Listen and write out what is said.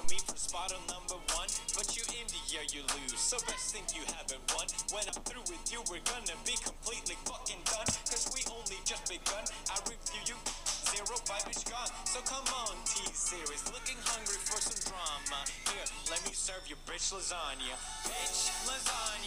me for spot on #1, but you India, you lose. So best think you haven't won. When I'm through with you, we're gonna be completely fucking done. Cause we only just begun. I review you. Zero vibe is gone. So come on, T-Series. Looking hungry for some drama. Here, let me serve you bitch lasagna. Bitch lasagna.